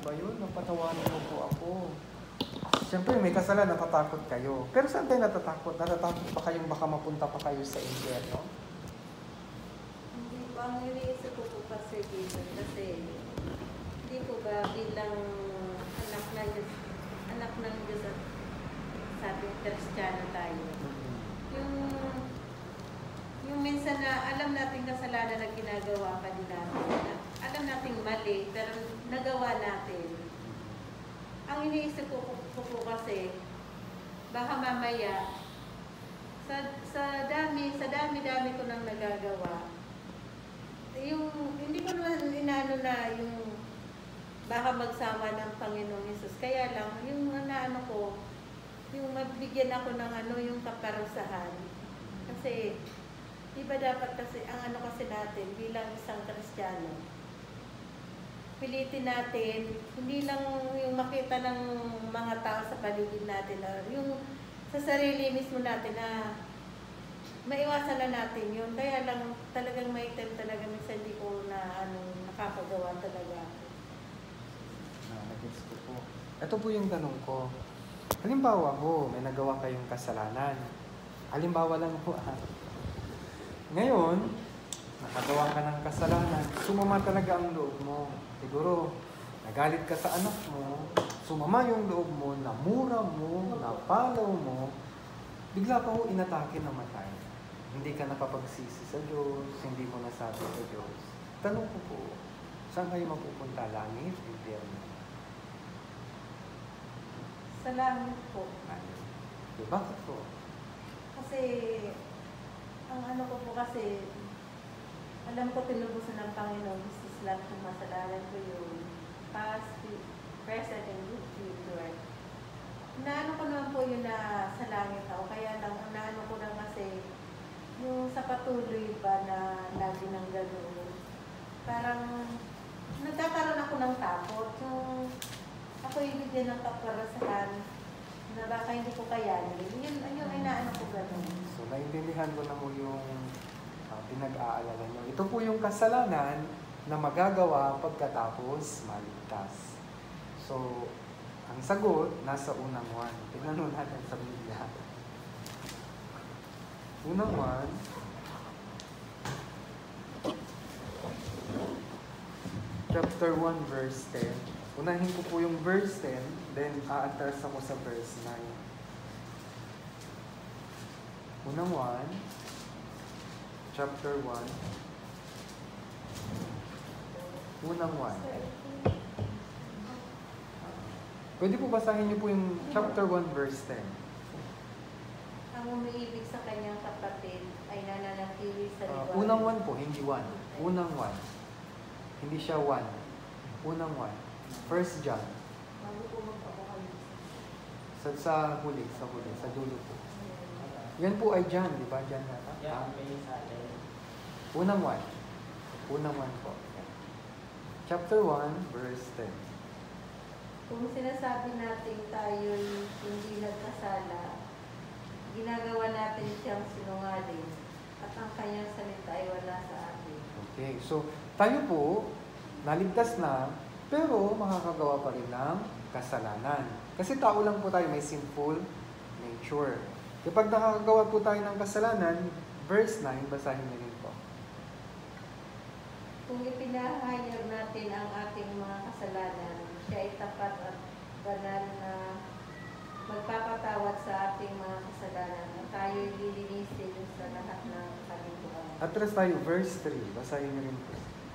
ba yun? Napatawarin mo po ako. Siyempre, may kasalanan, natatakot kayo. Pero saan tayo natatakot? Natatakot pa kayong baka mapunta pa kayo sa impyerno? Hindi po, ang iniisip ko po kasi dito, kasi hindi po ba bilang anak ng Diyos at sabing Kristiyano tayo. Yung minsan na alam natin kasalanan na ginagawa pa din natin. Alam natin mali, pero nagawa natin. Ang iniisip ko po kasi, baka mamaya, sa dami ko nang nagagawa, hindi ko naman inaano na yung baka magsama ng Panginoong Hesus. Kaya lang, yung naano ko, yung mabigyan ako ng yung kaparusahan. Kasi, iba dapat kasi, ang kasi natin, bilang isang Kristiyano, pilitin natin, hindi lang yung makita ng mga tao sa paligid natin, yung sa sarili mismo natin na maiwasan na natin yun. Kaya lang talagang may time talaga minsan hindi ko na nakakagawa talaga. Nagets ko po. Ito po yung tanong ko. Halimbawa ho, may nagawa kayong kasalanan. Halimbawa lang po Ngayon, nakagawa ka ng kasalanan, sumama talaga ang loob mo. Siguro, nagalit ka sa anak mo, sumama yung loob mo, namura mo, napalaw mo, bigla ka ho inatake na matay. Hindi ka napapagsisi sa Diyos, hindi mo nasabi sa Diyos. Tanong ko po, saan kayo mapupunta? Langit, impyerno? Sa langit po. Okay, bakit po? Kasi, ang ko po kasi, alam ko tinubusan ng Panginoon, Jesus lang kung masalanan ko yung past, present, and future. Naano ko naman po yun na sa langit ako, kaya lang, ang naano ko lang kasi, yung sa patuloy ba na lagi ng gano'n, parang nagkakaroon ako ng takot. Yung ako ibigyan ng kaparasahan na baka hindi ko kayanin. Yun ay naano ko gano'n. So, naintindihan ko na mo yung pinag-aalala nyo. Ito po yung kasalanan na magagawa pagkatapos maligtas. So, ang sagot, nasa unang 1. Tingnan natin sa Biblia. Unang 1. Chapter 1, verse 10. Unahin ko po yung verse 10, then aatras ako sa verse 9. Unang 1. Chapter 1. Unang 1. Pwede po basahin niyo po yung chapter 1 verse 10. Ang umiibig sa kanyang kapatid ay nananatili sa liwanag. Unang 1 po, hindi 1. Unang 1. Hindi siya 1. Unang 1. First John. Sa huli, sa dulo po. Yan po ay John, di ba? John nata? Unang 1. Unang 1 po. Chapter 1, verse 10. Kung sinasabi natin tayo'y hindi nagkasala, ginagawa natin siyang sinungaling at ang kanyang salita ay wala sa atin. Okay, so tayo po, naligtas na, pero makakagawa pa rin ng kasalanan. Kasi tao lang po tayo, may sinful nature. Kapag nakakagawa po tayo ng kasalanan, verse 9, basahin niyo rin po. Kung ipinahayag natin ang ating mga kasalanan, siya ay tapat at banal na magpapatawad sa ating mga kasalanan at tayo'y lilinisin sa lahat ng kalikuan. Atras tayo, verse 3. Basahin niyo rin po.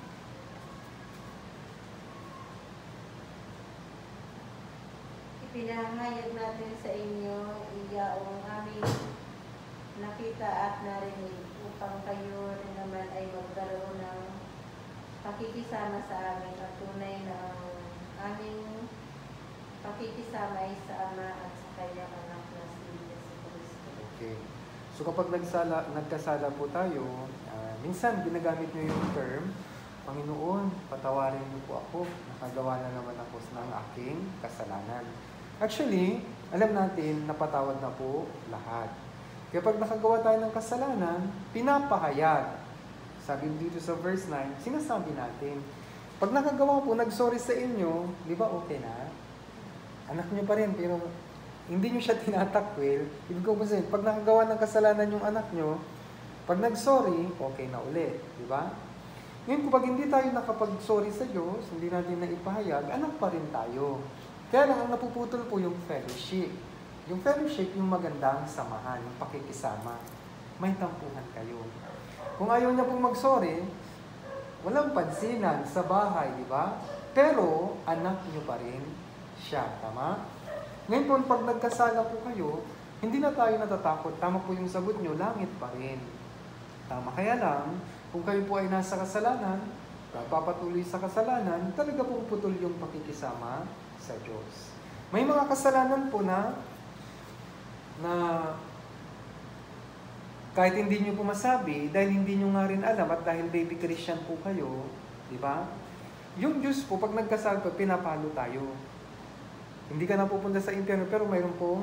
Ipinahayag natin sa inyo iyaong aming nakita at narinig upang kayo rin naman ay magkaroon ng pakikisama sa amin at tunay na ang aming pakikisama ay sa Ama at sa kanyang anak na si Jesucristo. Okay. So kapag nagkasala po tayo, minsan ginagamit nyo yung term, Panginoon, patawarin niyo po ako, nakagawa na naman ako ng aking kasalanan. Actually, alam natin, napatawad na po lahat. Kapag nakagawa tayo ng kasalanan, pinapahayag. Sabi dito sa verse 9, sinasabi natin, Pag nakagawa po, nag-sorry sa inyo, di ba okay na? Anak nyo pa rin, pero hindi nyo siya tinatakwil. Ibig ko po sabihin, pag nakagawa ng kasalanan yung anak nyo, pag nag-sorry, okay na ulit. Di ba? Ngayon, kapag hindi tayo nakapag-sorry sa Diyos, hindi natin na ipahayag, anak pa rin tayo. Kaya lang, ang napuputol po yung fellowship. Yung fellowship, yung magandang samahan, yung pakikisama. May tampuhan kayo. Kung ayaw niya pong mag-sorry, walang pansinan sa bahay, di ba? Pero, anak niyo pa rin siya. Tama? Ngayon po, pag nagkasala po kayo, hindi na tayo natatakot. Tama po yung sagot niyo, langit pa rin. Tama. Kaya lang, kung kayo po ay nasa kasalanan, papatuloy sa kasalanan, talaga pong putol yung pakikisama sa Diyos. May mga kasalanan po na kahit hindi nyo po masabi, dahil hindi nyo nga rin alam at dahil baby Christian po kayo, di ba? Yung Diyos po, pag nagkasal po, pinapalo tayo. Hindi ka na pupunta sa impyerno, pero mayroon pong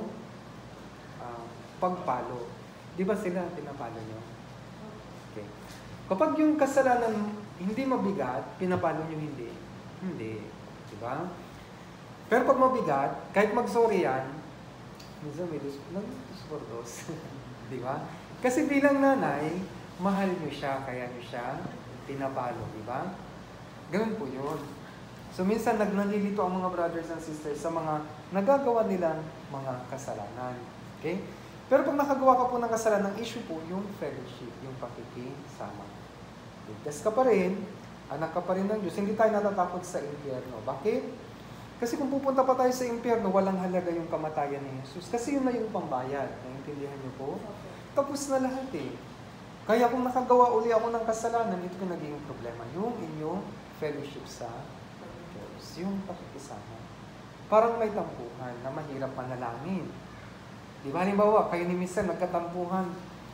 pagpalo. Di ba sila pinapalo nyo? Okay. Kapag yung kasalanan hindi mabigat, pinapalo nyo hindi. Hindi. Di ba? Pero pag mabigat, kahit mag-sorry yan, minsan may dos por dos. Di ba? Kasi bilang nanay, mahal nyo siya, kaya nyo siya pinapalo. Di ba? Ganun po yun. So minsan nalilito ang mga brothers and sisters sa mga nagagawa nilang mga kasalanan. Okay? Pero pag nakagawa ka po ng kasalanan, issue po yung fellowship, yung pakikisama. Ligtas ka pa rin, anak ka pa rin ng Diyos, hindi tayo natatakot sa impyerno. Bakit? Kasi kung pupunta pa tayo sa impyerno, walang halaga yung kamatayan ni Jesus. Kasi yun na yung pambayad. Naiintindihan niyo po? Tapos na lahat eh. Kaya kung nakagawa uli ako ng kasalanan, ito yung naging problema. Yung inyong fellowship sa Diyos. Yung pakikisama. Parang may tampuhan na mahirap manalangin. Di ba, halimbawa, kayo ni Mr. nagkatampuhan.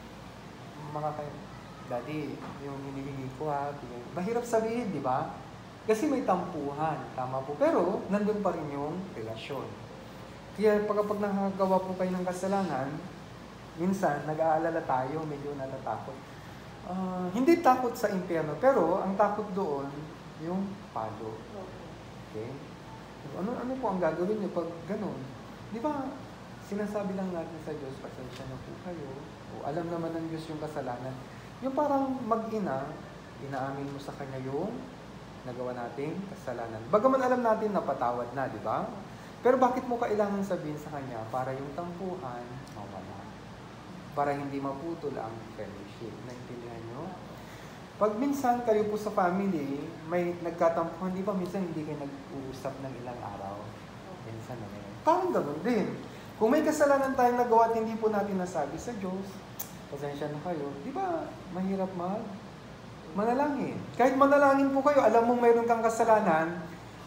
Mga kayo, Daddy, yung hinihingi ko mahirap sabihin, di ba? Kasi may tampuhan, tama po. Pero, nandun pa rin yung relasyon. Kaya kapag nakagawa po kayo ng kasalanan, minsan, nag-aalala tayo, medyo natatakot. Hindi takot sa impyerno, pero ang takot doon, yung palo. Okay? Ano po ang gagawin niyo pag ganun? Di ba, sinasabi lang natin sa Diyos, pasensya na po kayo, o alam naman ng Diyos yung kasalanan. Yung parang mag-ina, inaamin mo sa Kanya yung nagawa nating kasalanan. Bagaman alam natin na patawad na, di ba? Pero bakit mo kailangan sabihin sa Kanya para yung tampuhan mawala? Para hindi maputol ang fellowship. Naintindihan nyo? Pag minsan kayo po sa family, may nagkatampuhan, di ba? Minsan hindi kayo nag-uusap ng ilang araw. Minsan na ngayon. Parang gano'n din. Kung may kasalanan tayong nagawa at hindi po natin nasabi sa Diyos, pasensya na kayo, di ba mahirap manalangin? Kahit manalangin po kayo, alam mong mayroon kang kasalanan,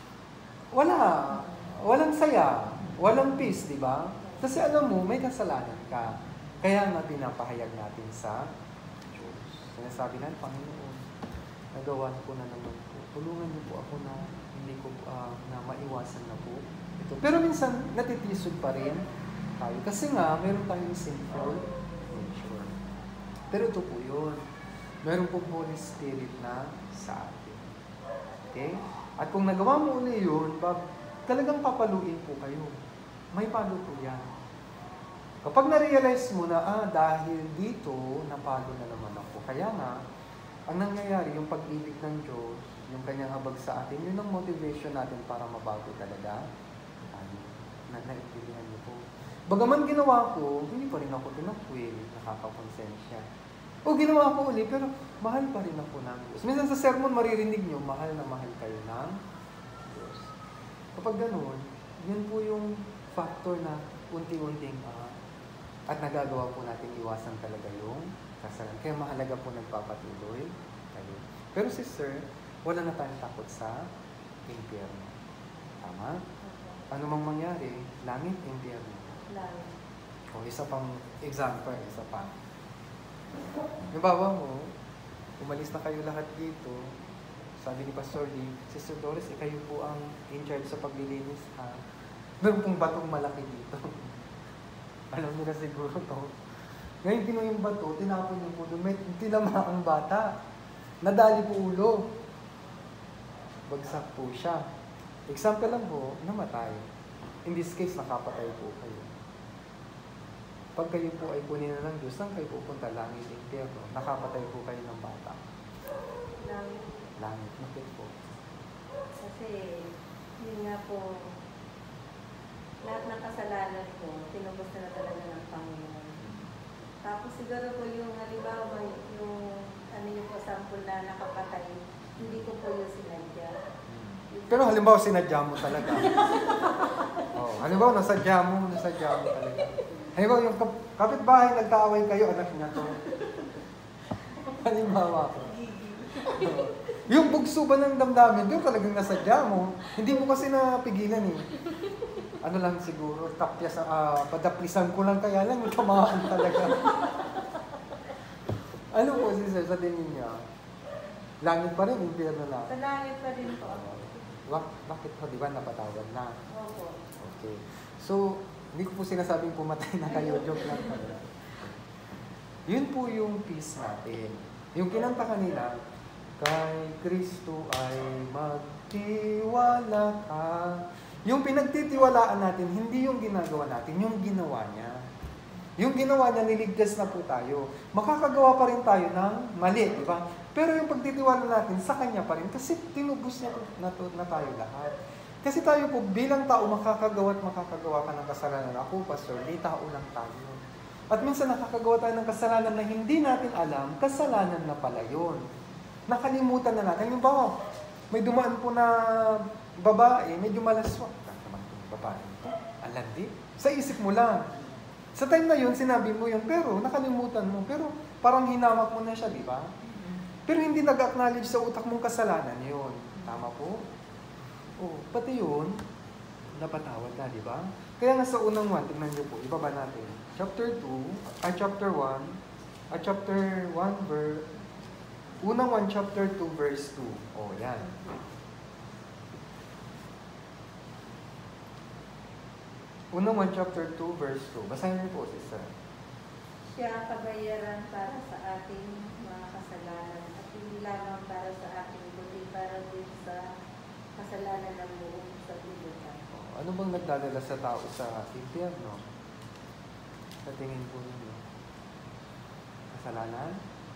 walang saya, walang peace, di ba? Kasi alam mo, may kasalanan ka. Kaya nga pinapahayag natin sa Diyos. Sinasabi na, Panginoon, nagawa ko na naman po. Tulungan niyo po ako na hindi ko na maiwasan na po ito. Pero minsan, natitisod pa rin tayo. Kasi nga, meron tayong sinful nature. Pero ito po yun. Meron po Holy Spirit na sa atin. Okay? At kung nagawa mo uli yun, talagang papaluin po kayo. May palo po yan. Kapag na-realize mo na, dahil dito, napalo na naman ako. Kaya nga, ang nangyayari, yung pag-ibig ng Diyos, yung kanyang habag sa atin, yun ang motivation natin para mabago talaga. Naintindihan niyo po. Bagaman ginawa ko, hindi pa rin ako tinakwil, nakakakonsensya. O ginawa ko uli, pero mahal pa rin ako ng Diyos. Minsan sa sermon, maririnig niyo, mahal na mahal kayo ng Diyos. Kapag ganun, yun po yung factor na unti-unting at nagagawa po natin iwasan talaga yung kasalanan. Kaya mahalaga po nagpapatuloy kayo. Pero sister, wala na tayong takot sa impyerno. Tama? Ano mang mangyari, langit, impyerno. Langit. O isa pang example, isa pa. Halimbawa mo, umalis na kayo lahat dito, sabi ni Pastor Lee, Sister Doris, kayo po ang in charge sa paglilinis. Meron pong batong malaki dito. Alam niyo na siguro to. Ngayon kinuha yung bato, tinapon niyo po doon, may tinama ang bata. Nadali po ulo. bagsak po siya. Example lang po, namatay. In this case, nakapatay po kayo. Pag kayo po ay kunin na ng Diyos, saan kayo pupunta? Langit, impyerno. Nakapatay po kayo ng bata. Langit. Langit. Bakit po? Kasi, yun nga po, lahat ng kasalanan ko, tinubos na talaga ng Panginoon. Tapos siguro po yung, halimbawa, yung, ano yung po, sample na nakapatay, hindi ko po yung sinadya. Pero halimbawa, sinadya mo talaga. Oh, halimbawa, nasadya mo talaga. Halimbawa, yung kapitbahay, nagkaaway kayo, anak niya to. Halimbawa. Yung bugso ba ng damdamin, doon talagang nasadya mo. Hindi mo kasi napigilan eh. Ano lang siguro, padaplisan ko lang kaya lang, tamaan talaga. Ano po si Sir, sa tingin niya? Langit pa rin, impyerno na. Sa langit pa din po. Bakit po, di ba napatawad na? Opo. Okay. So, hindi ko po sinasabing pumatay na kayo, joke lang pala. Yun po yung peace natin. Yung kinanta kanila, kay Kristo ay magtiwala ka. Yung pinagtitiwalaan natin, hindi yung ginagawa natin, yung ginawa niya. Yung ginawa niya, niligtas na po tayo. Makakagawa pa rin tayo ng mali, di ba? Pero yung pagtitiwala natin, sa Kanya pa rin, kasi tinubos niya na tayo lahat. Kasi tayo po, bilang tao, makakagawa ka ng kasalanan. Ako, Pastor, di tao lang tayo. At minsan nakakagawa tayo ng kasalanan na hindi natin alam, kasalanan na pala yun. Nakalimutan na natin. Halimbawa, may dumaan po na babae, medyo malaswak. Naman itong babae ito, alandi. Sa isip mo lang. Sa time na yun, sinabi mo yun, pero nakalimutan mo. Pero parang hinamak mo na siya, di ba? Pero hindi nag-acknowledge sa utak mong kasalanan yun. Tama po? Oh, pati yun, napatawad na, di ba? Kaya nga sa unang 1, tingnan niyo po, ibaba natin. Chapter 1, unang 1, chapter 2, verse 2. Oh, yan. Unang 1, chapter 2, verse 2. Basahin niyo po, sister. Siya kabayaran para sa ating mga kasalanan at hindi lamang para sa ating kundi para din sa kasalanan ng buong sa libutan. Ano bang nagdadala sa tao sa impyerno? Sa tingin po ninyo? Kasalanan?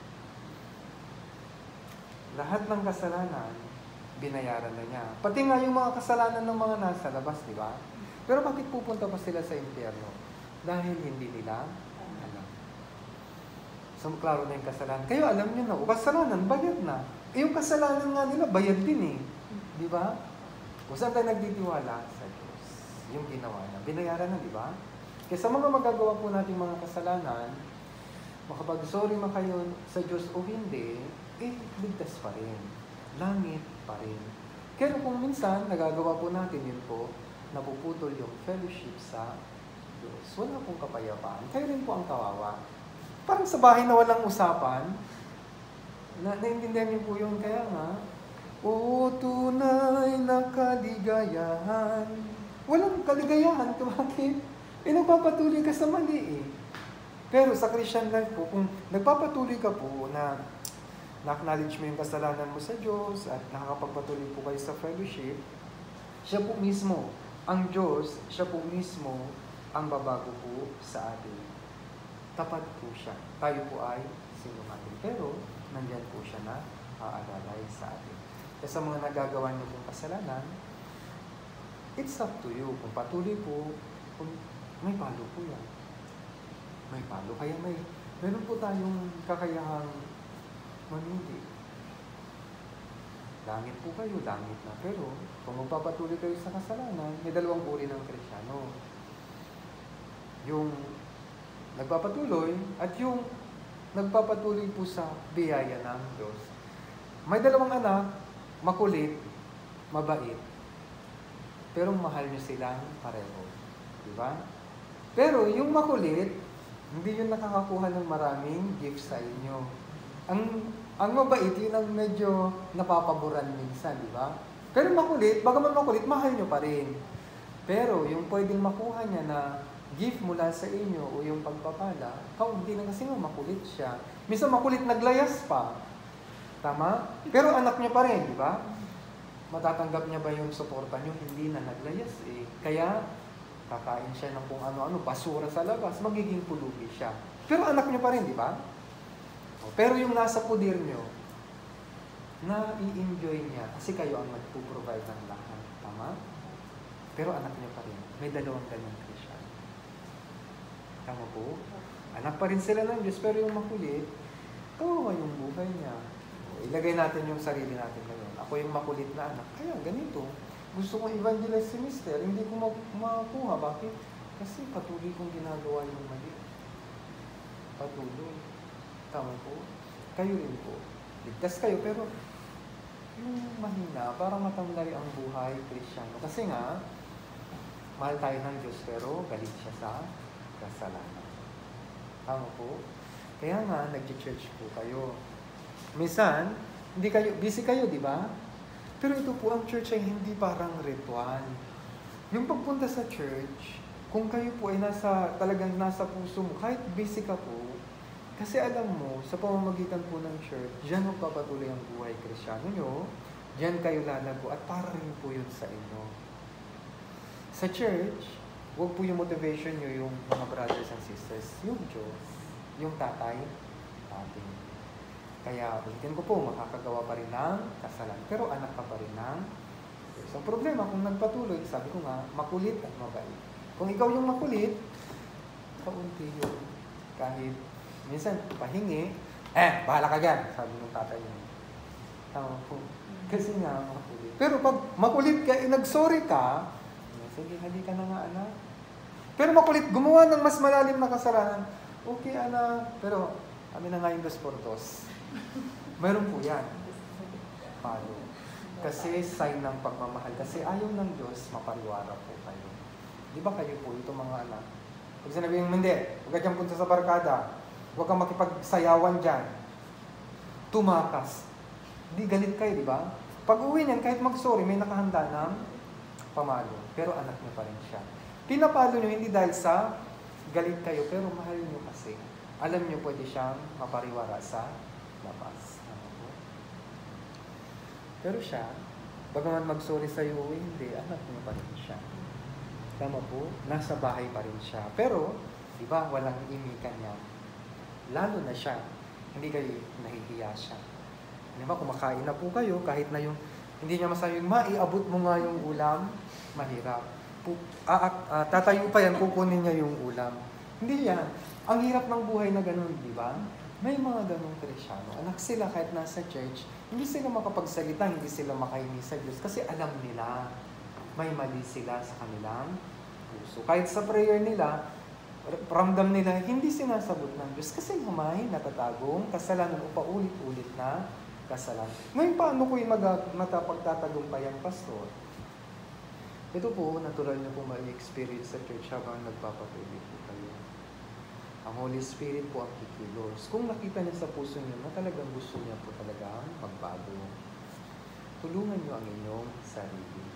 Lahat ng kasalanan, binayaran na niya. Pati nga yung mga kasalanan ng mga nasa labas, di ba? Pero bakit pupunta pa sila sa impyerno? Dahil hindi nila alam. So, klaro na yung kasalanan. Kayo alam nyo na, kasalanan, bayad na. Eh, yung kasalanan nga nila, bayad din eh. Di ba? Kung saan tayo nagtitiwala? Sa Diyos. Yung ginawa na. Binayaran na, di ba? Kaya sa mga magagawa po nating mga kasalanan, makapag-sorry man kayo sa Diyos o hindi, eh, ligtas pa rin. Langit pa rin. Kaya kung minsan, nagagawa po natin yun po, napuputol yung fellowship sa Diyos. Wala pong kapayapaan. Kayo rin po ang kawawa. Parang sa bahay na walang usapan, naintindihan niyo po yun. Kaya nga, o tunay na kaligayahan. Walang kaligayahan. Bakit? Eh, nagpapatuloy ka sa mali eh. Pero sa Christian life po, kung nagpapatuloy ka po na na-acknowledge mo yung kasalanan mo sa Diyos at nakakapagpatuloy po kayo sa fellowship, siya po mismo, ang Diyos, siya po mismo ang babago po sa atin. Tapat po siya. Tayo po ay sinungaling. Pero, nandyan po siya na aalalay sa atin. Kaya sa mga nagagawa niyo pong kasalanan, it's up to you. Kung patuloy po, may palo po yan. May palo. Kaya meron po tayong kakayahang manili. Langit po kayo, langit na. Pero, kung magpapatuloy kayo sa kasalanan, may dalawang uri ng Kristiyano. Yung nagpapatuloy at yung nagpapatuloy po sa biyaya ng Diyos. May dalawang anak, makulit, mabait, pero mahal nyo silang pareho. Diba? Pero yung makulit, hindi yun nakakakuha ng maraming gifts sa inyo. Ang mabait, yun ang medyo napapaboran minsan, di ba? Pero makulit, bagaman makulit, mahal nyo pa rin. Pero yung pwedeng makuha niya na gift mula sa inyo o yung pagpapala, kaunti na kasi nga makulit siya. Minsan makulit naglayas pa. Tama? Pero anak niya pa rin, di ba? Matatanggap niya ba yung suporta niyo? Hindi na, naglayas eh. Kaya, kakain siya ng kung ano-ano, basura sa labas, magiging pulubi siya. Pero anak niyo pa rin, di ba? Pero yung nasa pudir niyo, na-i-enjoy niya kasi kayo ang magpo-provide ng lahat. Tama? Pero anak niya pa rin. May dalawang ganyan Christian. Tama po? Anak pa rin sila ng Diyos, pero yung makulit, kawawa yung buhay niya. Ilagay natin yung sarili natin ngayon. Ako yung makulit na anak. Kaya ganito. Gusto kong evangelize si Mister, hindi ko makuha. Bakit? Kasi patuloy kong ginagawa yung mali. Patuloy. Tama po? Kayo rin po. Ligtas kayo, pero yung mahina, para matamlay ang buhay Kristiyano. Kasi nga, mahal tayo ng Diyos, pero galit siya sa kasalanan. Tama po? Kaya nga, nag-church po kayo. Minsan, hindi kayo, busy kayo, di ba? Pero ito po, ang church ay hindi parang ritual. Yung pagpunta sa church, kung kayo po ay talagang nasa puso mo, kahit busy ka po, kasi alam mo, sa pamamagitan po ng church, diyan magpapatuloy ang buhay Kristiyano nyo, diyan kayo lalago, at para rin po yun sa inyo. Sa church, huwag po yung motivation nyo yung mga brothers and sisters, yung Diyos, yung tatay, natin. Kaya, ulitin ko po, makakagawa pa rin ng kasalanan, pero anak ka pa rin ng Diyos. Ang problema, kung nagpatuloy, sabi ko nga, makulit at mabait. Kung ikaw yung makulit, kaunti yun. Kahit minsan, pahingi, bahala ka dyan, sabi ng tatay niya. Tama po. Kasi nga, makulit. Pero pag makulit ka, nag-sorry ka, sige, halika na nga, anak. Pero makulit, gumawa ng mas malalim na kasalanan, okay, anak. Pero, kami na nga yung 2 por 2. Mayroon po yan. Palo. Kasi sign ng pagmamahal. Kasi ayaw ng Diyos, mapariwara po kayo. Di ba kayo po, ito mga anak? Pag sinabihin, hindi, huwag ka dyan punta sa barkada. Huwag kang makipagsayawan dyan. Tumakas. Di galit kayo, di ba? Pag uwi niyan, kahit mag-sorry, may nakahanda ng pamalo. Pero anak niyo pa rin siya. Pinapalo niyo hindi dahil sa galit kayo, pero mahal niyo kasi. Alam niyo pwede siyang mapariwara sa labas. Pero siya, bagaman mag-sorry sa iyo, hindi, anak niyo pa rin siya. Tama po? Nasa bahay pa rin siya. Pero, di ba, walang imikan niya. Lalo na siya, hindi kayo nahihiya siya. Di ba, kumakain na po kayo, kahit na yung, hindi niya masayang, maiabot mo nga yung ulam, mahirap. Tatayo pa yan, kukunin niya yung ulam. Hindi yan. Ang hirap ng buhay na ganun, di ba? May mga ganung Kristiyano. Anak sila kahit nasa church, hindi sila makapagsalita, hindi sila makahingi sa Diyos kasi alam nila, may mali sila sa kanilang puso. Kahit sa prayer nila, ramdam nila, hindi sinasagot ng Diyos kasi may natatagong kasalanan o paulit-ulit na kasalanan. Ngayon, paano ko yung matapagtatagumpayang pastor? Ito po, natural nyo po ma-experience sa church habang nagpapatuloy po kayo. Ang Holy Spirit po ang kikilos. Kung nakita niya sa puso niyo na talagang gusto niya po talagang magbago, tulungan niyo ang inyong sarili.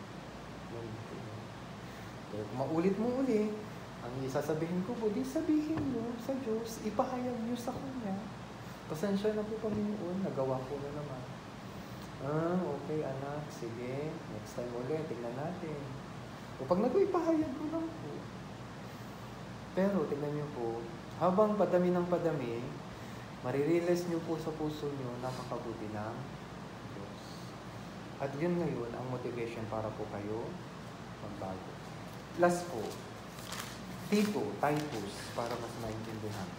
Pero kung maulit mo uli, ang isasabihin ko po, di sabihin niyo sa Diyos, ipahayag niyo sa Kanya. Pasensya na po Panginoon, nagawa ko na naman. Okay anak, sige, next time ulit, tingnan natin. O pag ipahayag ko lang po. Pero tingnan niyo po, habang padami ng padami, marirealize niyo po sa puso niyo, napakabuti ng Diyos. At yun ngayon, ang motivation para po kayo magbago. Last po, Tito, Titus, para mas maintindihan.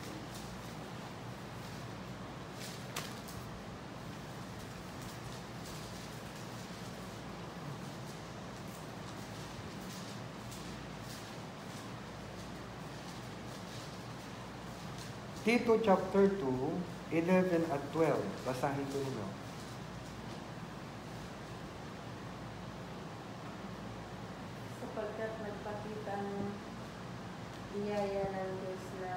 Tito chapter 2, 11 at 12. Basahin ko ninyo. Sapagkat nagpakita ng biyaya ng Diyos na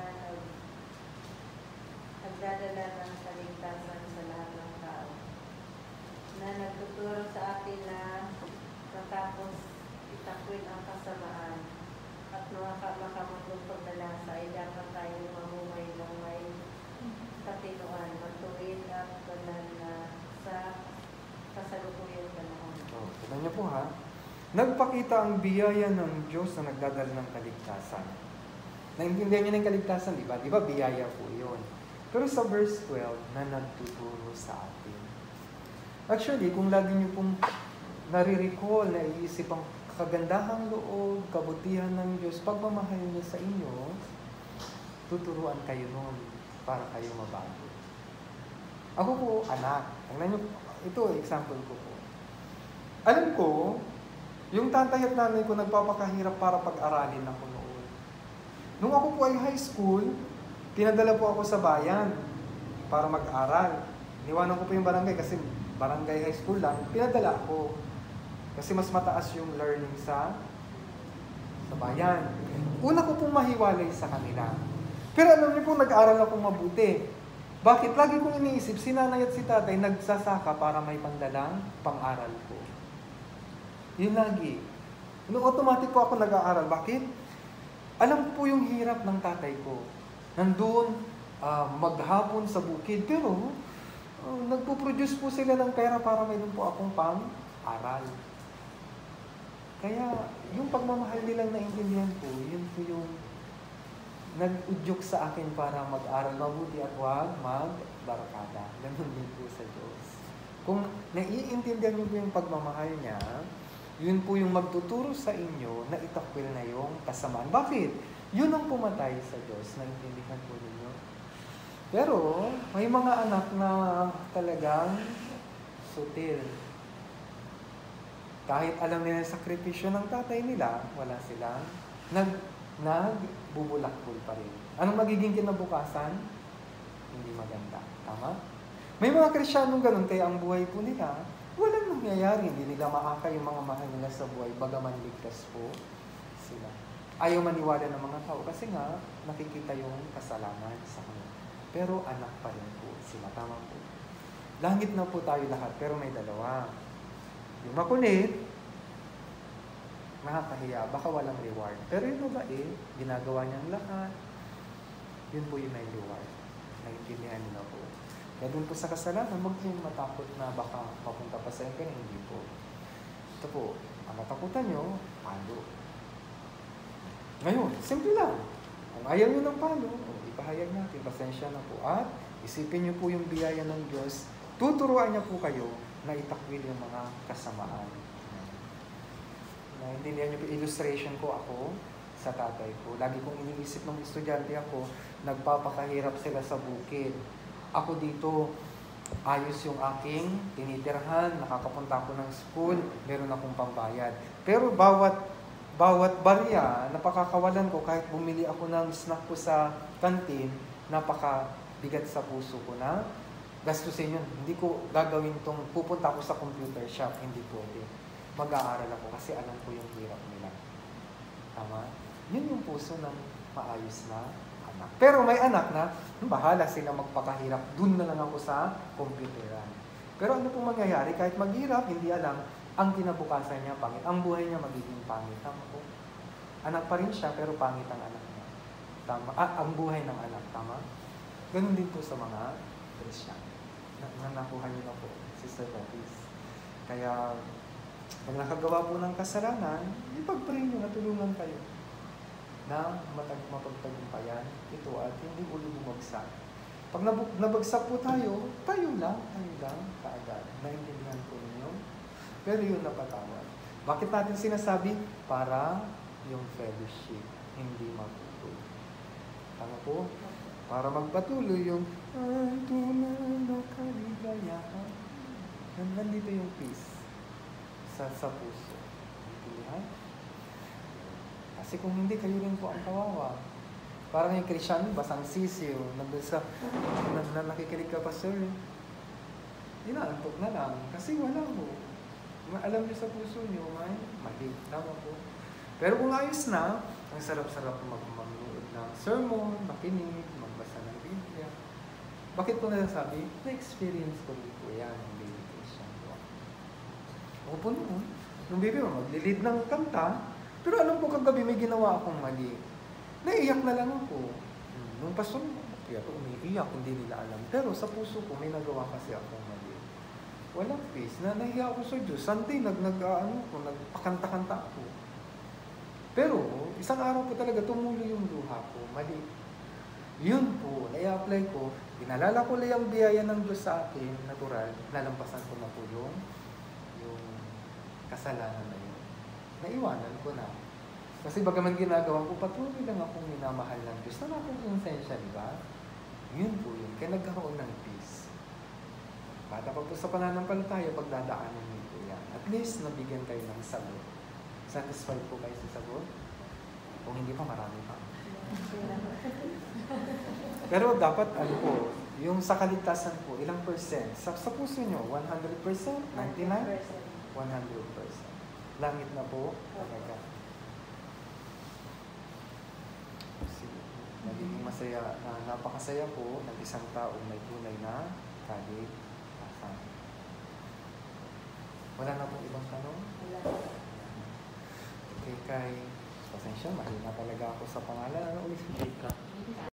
nagdadala ng kaligtasan sa lahat ng tao, na nagtuturo sa atin na matapos itakwil ang kasamaan at makamutong pagdalasa ay dapat tayo mamuhay ng may katinoan, matuwid at banal na sa kasalukuyan ka noon. Oh, tignan niyo po ha. Nagpakita ang biyaya ng Diyos na nagdadala ng kaligtasan. Naintindihan niyo na yung kaligtasan, di ba? Di ba biyaya po yun? Pero sa verse 12, na nagtuturo sa atin. Actually, kung lagi niyo pong nare-recall, naiisip ang kagandahang loob, kabutihan ng Diyos, pagmamahal niya sa inyo, tuturuan kayo nun para kayo mabago. Ako po, anak. Tingnan niyo, ito, example ko po. Alam ko, yung tatay at nanay ko nagpapakahirap para pag-aralin ako noon. Nung ako po ay high school, pinadala po ako sa bayan para mag-aral. Niwanan ko po yung barangay kasi barangay high school lang. Pinadala ako. Kasi mas mataas yung learning sa bayan. Una ko pong mahiwalay sa kanila. Pero alam niyo po, nag-aral ako mabuti. Bakit? Lagi kong iniisip, si nanay at si tatay nagsasaka para may pandalang pang-aral ko. Yun lagi. Nung automatic po ako nag-aaral. Bakit? Alam ko po yung hirap ng tatay ko. Nandun, maghapon sa bukid. Pero, nagpo-produce po sila ng pera para mayroon po akong pang-aral. Kaya, yung pagmamahal nilang naintindihan ko, yun po yung nag-udyok sa akin para mag-aral mabuti at huwag mag-barkada. Ganun din po sa Diyos. Kung naiintindihan niyo po yung pagmamahal niya, yun po yung magtuturo sa inyo na itakwil na yung kasamaan. Bakit? Yun ang pumatay sa Diyos. Naintindihan po ninyo. Pero, may mga anak na talagang sutil. Kahit alam nila yung sakripisyo ng tatay nila, wala silang nagbubulakbol pa rin. Anong magiging kinabukasan? Hindi maganda. Tama? May mga Kristiyanong ganun, kaya ang buhay po nila, walang nangyayari. Hindi nila maaka yung mga mahal nila sa buhay, bagaman ligtas po sila. Ayaw maniwala ng mga tao kasi nga, nakikita yung kasalanan sa kanila. Pero anak pa rin po sila. Tama po. Langit na po tayo lahat, pero may dalawa. Yung makulit, nakakahiya, baka walang reward. Pero yung babae, ginagawa niyang lahat, yun po yung may reward. Naintindihan nila po. Kaya dun po sa kasalanan, huwag kayong matakot na baka mapunta pa sa inyo, hindi po. Ito po, ang matakutan nyo, palo. Ngayon, simple lang. Kung ayaw nyo ng palo, ipahayag natin, pasensya na po. At isipin nyo po yung biyaya ng Diyos, tuturuan niya po kayo na itakwil yung mga kasamaan. Naintindihan nyo po, illustration ko ako sa tatay ko. Lagi kong iniisip ng estudyante ako, nagpapakahirap sila sa bukid. Ako dito, ayos yung aking tinitirhan, nakakapunta ako ng school, meron akong pambayad. Pero bawat barya, napakakawalan ko kahit bumili ako ng snack ko sa kantin, napakabigat sa puso ko na gastusin yun. Hindi ko gagawin tong pupunta ako sa computer shop, hindi pwede. Mag-aaral ako kasi alam ko yung hirap nila. Tama? Yun yung puso ng maayos na anak. Pero may anak na, bahala sila magpakahirap, dun na lang ako sa computeran. Pero ano pong mangyayari? Kahit maghirap, hindi alam, ang kinabukasan niya pangit. Ang buhay niya magiging pangit. Tama po? Anak pa rin siya, pero pangit ang anak niya. Tama? Ang buhay ng anak. Tama? Ganun din po sa mga Christian. Nakuha niyo na po, Sister Betis. Kaya, pag nakagawa po ng kasalanan, ipag-pray niyo na tulungan kayo na mapagtagumpayan ito at hindi ulo bumagsak. Pag nabagsak po tayo lang kaagad. Naintindihan po ninyo. Pero yun napatawad. Bakit natin sinasabi? Para yung fellowship hindi maputol. Tama po? Para magpatuloy yung ang tunay na kaligayahan. Nandito yung peace sa puso. Naintindihan? Kasi kung hindi, kayo rin po ang kawawa. Parang yung Kristiyan, basang sisiyo, na nakikinig ka pa, sir. Inaantok na lang. Kasi wala mo. Alam niyo sa puso niyo, may mali. Tama po. Pero kung ayos na, ang sarap-sarap mag-manood ng sermon, makinig, magbasa ng Biblia. Bakit ko nasasabi? Na-experience ko rin po yan, ang baby Christian ko. Ako po noon, nung baby mo, maglilid ng kanta, pero alam ko kagabi may ginawa akong mali. Naiiyak na lang ako. Nung pastor, umiiyak, hindi nila alam. Pero sa puso ko, may nagawa kasi akong mali. Walang peace. Nahiya ako sa Diyos. Sunday, nagpakanta-kanta ako. Pero, isang araw po talaga, tumulo yung luha ko. Mali. Yun po, na-i-apply ko. Inalala ko lang yung biyaya ng Diyos sa akin, natural. Nalampasan ko na po yung kasalanan na yun. Naiwanan ko na. Kasi bagaman ginagawa ko, patuloy lang akong minamahal ng Diyos. Na natin konsensya, di ba? Yun po yun. Kaya nagkaroon ng peace. Bata pa po sa pananampalataya, pagdadaanan niyo po yan. At least, nabigyan kayo ng sagot. Satisfied po kayo sa sagot? Kung hindi pa, marami pa. Pero dapat, ano po, yung sa kaligtasan po, ilang percent? Sa puso nyo, 100%? 99%? 100%. Langit na po, talaga. Nagiging masaya, napakasaya po ng isang taong may tunay na kaligtasan. Wala na pong ibang tanong? Okay, pasensya, mahina talaga ako sa pangalan. Ano ulit?